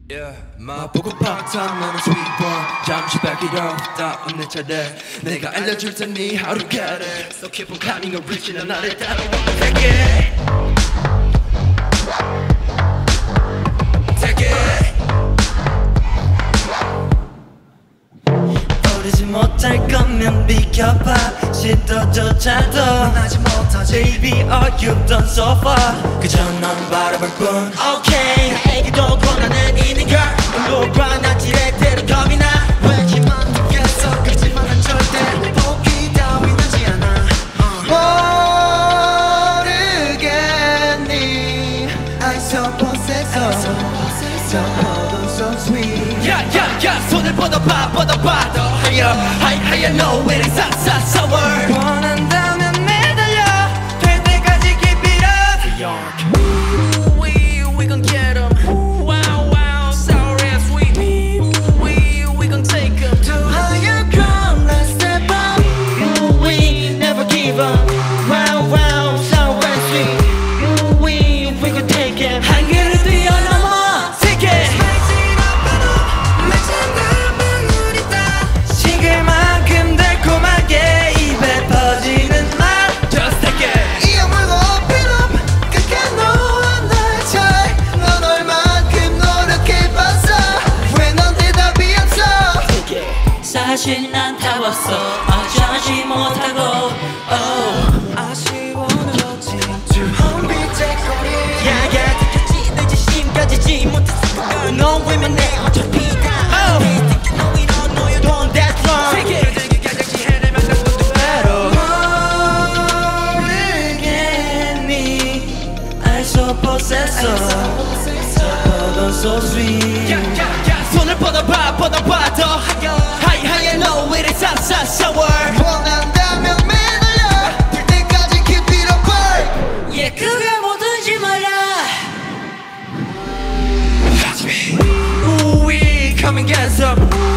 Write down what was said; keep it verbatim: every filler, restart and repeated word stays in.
Yeah, 마보고 part-time 너는 sweet boy 잠시 back it up 다음 내 차례 내가 알려줄 테니 how to get it So keep on climbing a bridge 난 나를 따라와 Take it Take it 버리지 못할 거면 비켜봐 시도조차도 원하지 못하지 Baby all you've done so far 그저 넌 바라볼 뿐 Okay 나에게도 권한은 있는 걸 물어봐 나 지렛대로 겁이 나 왜지만 느꼈어 그렇지만 난 절대 포기 따윈 하지 않아 모르겠니 I so possessor So cold so sweet Yeah yeah yeah 손을 뻗어봐 뻗어봐 더 higher high higher no it is hot hot sour 원한다면 매달려 될 때까지 keep it up Ooh we we gon' get 'em Wow wow sour and sweet Ooh we we gon' take 'em To higher ground let's step up You we never give up Wow wow sour and sweet You we we could take it 한계를 뛰어넘어 Take it 식을 만큼 달콤하게 입에 퍼지는 맛 Just take it 이 악물고 open up 끝까지 너와 나의 차이 넌 얼만큼 노력해봤어 왜 넌 대답이 없어 사실 난 답 없어 어쩌지 못하고 oh. 아쉬워는 거지 저 험빛의 거리 야야 듣겠지 내 자신까지지 못했을 걸 너 외면 내 어차피 다 oh. No we don't know you don't that's wrong Take it 가장치 해내면 난 넌도 모르겠니 I so possessor So cold and so sweet Yeah yeah yeah 손을 뻗어봐 뻗어봐 더 higher high higher no it is hot hot sour 원한다면 매달려 될 때까지 keep it up Yeah 그게 뭐든지 말야 Ooh we come and get some